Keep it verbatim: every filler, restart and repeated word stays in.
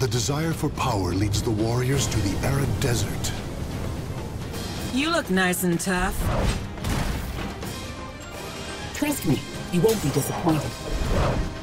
The desire for power leads the warriors to the arid desert. You look nice and tough. Trust me, you won't be disappointed.